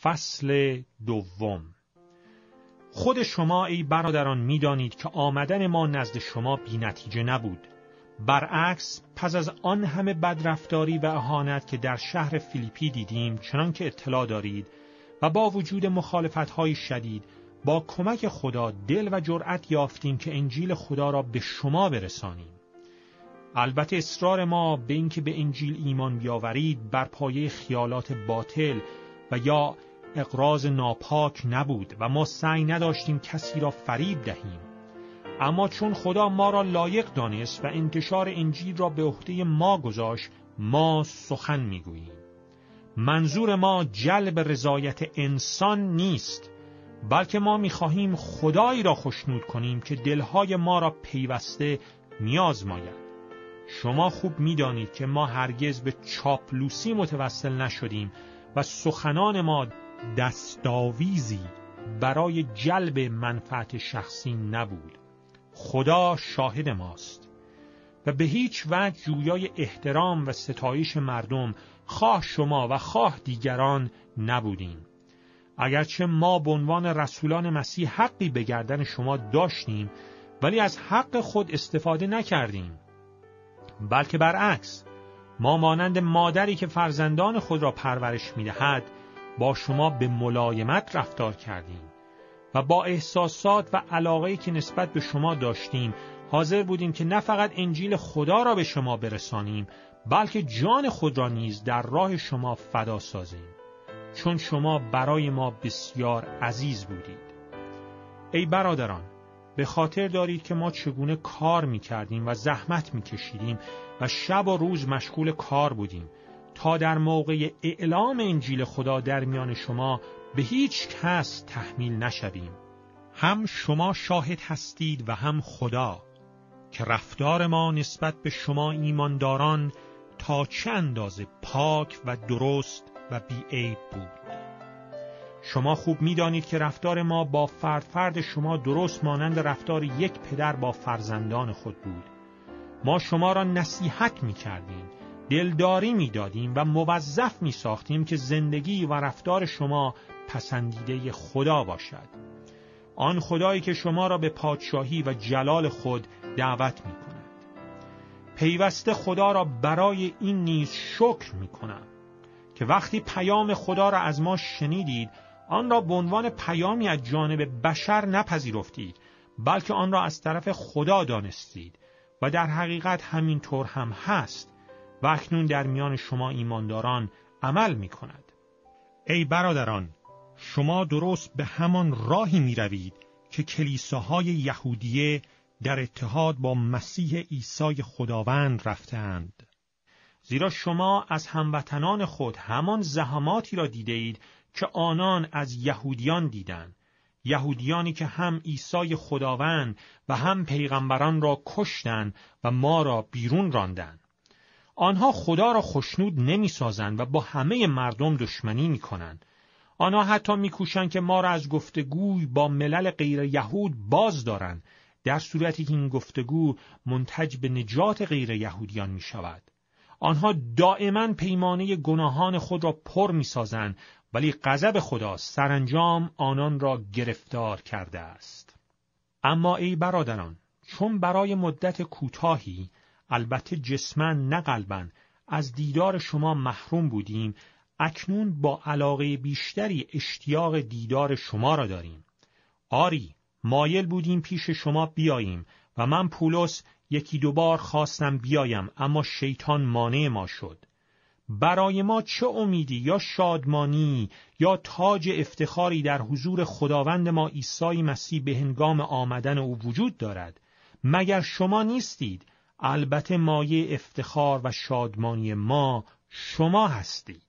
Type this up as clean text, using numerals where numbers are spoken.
فصل دوم. خود شما ای برادران می‌دانید که آمدن ما نزد شما بی نتیجه نبود. برعکس پس از آن همه بدرفتاری و اهانت که در شهر فیلیپی دیدیم، چنان که اطلاع دارید، و با وجود مخالفت‌های شدید با کمک خدا دل و جرأت یافتیم که انجیل خدا را به شما برسانیم. البته اصرار ما به اینکه به انجیل ایمان بیاورید بر پایه خیالات باطل و یا اغراض ناپاک نبود و ما سعی نداشتیم کسی را فریب دهیم. اما چون خدا ما را لایق دانست و انتشار انجیل را به عهده ما گذاشت، ما سخن میگوییم. منظور ما جلب رضایت انسان نیست، بلکه ما میخواهیم خدایی را خوشنود کنیم که دلهای ما را پیوسته میازماید. شما خوب میدانید که ما هرگز به چاپلوسی متوسل نشدیم و سخنان ما دستاویزی برای جلب منفعت شخصی نبود. خدا شاهد ماست و به هیچ وجه جویای احترام و ستایش مردم، خواه شما و خواه دیگران، نبودیم. اگرچه ما به عنوان رسولان مسیح حقی به گردن شما داشتیم، ولی از حق خود استفاده نکردیم، بلکه برعکس ما مانند مادری که فرزندان خود را پرورش می‌دهد با شما به ملایمت رفتار کردیم و با احساسات و علاقه‌ای که نسبت به شما داشتیم حاضر بودیم که نه فقط انجیل خدا را به شما برسانیم، بلکه جان خود را نیز در راه شما فدا سازیم، چون شما برای ما بسیار عزیز بودید. ای برادران، به خاطر دارید که ما چگونه کار می‌کردیم و زحمت می‌کشیدیم و شب و روز مشغول کار بودیم تا در موقع اعلام انجیل خدا در میان شما به هیچ کس تحمیل نشویم. هم شما شاهد هستید و هم خدا که رفتار ما نسبت به شما ایمانداران تا چه اندازه پاک و درست و بی‌عیب بود. شما خوب می‌دانید که رفتار ما با فرد شما درست مانند رفتار یک پدر با فرزندان خود بود. ما شما را نصیحت می‌کردیم، دلداری می‌دادیم و موظف می‌ساختیم که زندگی و رفتار شما پسندیده خدا باشد. آن خدایی که شما را به پادشاهی و جلال خود دعوت می‌کند. پیوسته خدا را برای این نیز شکر می‌کنم که وقتی پیام خدا را از ما شنیدید، آن را به عنوان پیامی از جانب بشر نپذیرفتید، بلکه آن را از طرف خدا دانستید و در حقیقت همین طور هم هست و اکنون در میان شما ایمانداران عمل می کند. ای برادران، شما درست به همان راهی می روید که کلیساهای یهودیه در اتحاد با مسیح عیسی خداوند رفتند. زیرا شما از هموطنان خود همان زحماتی را دیده اید که آنان از یهودیان دیدند، یهودیانی که هم عیسی خداوند و هم پیغمبران را کشتند و ما را بیرون راندند. آنها خدا را خوشنود نمی‌سازند و با همه مردم دشمنی می‌کنند. آنها حتی می‌کوشند که ما را از گفتگوی با ملل غیر یهود باز دارند، در صورتی که این گفتگو منتج به نجات غیر یهودیان می‌شود. آنها دائما پیمانه گناهان خود را پر می‌سازند، ولی غضب خدا سرانجام آنان را گرفتار کرده است. اما ای برادران، چون برای مدت کوتاهی، البته جسماً نه قلباً، از دیدار شما محروم بودیم، اکنون با علاقه بیشتری اشتیاق دیدار شما را داریم. آری، مایل بودیم پیش شما بیاییم و من پولس یکی دو بار خواستم بیایم، اما شیطان مانع ما شد. برای ما چه امیدی یا شادمانی یا تاج افتخاری در حضور خداوند ما عیسی مسیح به هنگام آمدن او وجود دارد؟ مگر شما نیستید؟ البته مایه افتخار و شادمانی ما شما هستید.